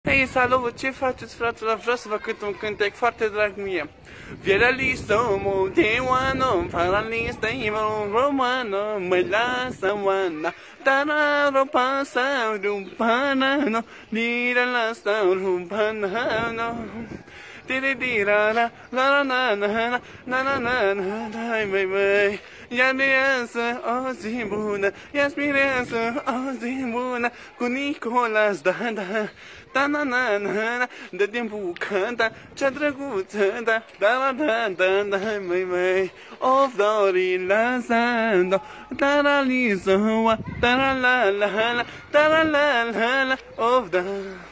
Hei, salut! Ce faceți, fraților? Vreau să vă cânt un cântec foarte drag mie. Viera listo, moteoano, paralista, romano, mă lasă oana. Tara ropa sau rumpana, no, dira la sau rumpana, no. Tiri-dira, la la la la la la la la la la, mai mai. Ia viață, o zi bună, ia spirează, o zi bună, cu Nicolas, da, da, da, na, na, na, na, de timpul cânta, cea drăguță, da, da, da, da, da, mai, mai, of dori lasando, da, la, li, so, da, la, la, la, da, la, la, la, of, da.